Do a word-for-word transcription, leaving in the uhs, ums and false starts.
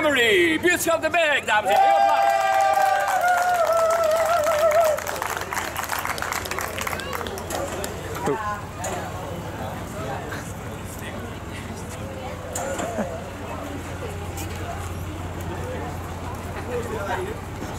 Memory, buurtschap de Berk, dames en heren. Heel applaus. Oh.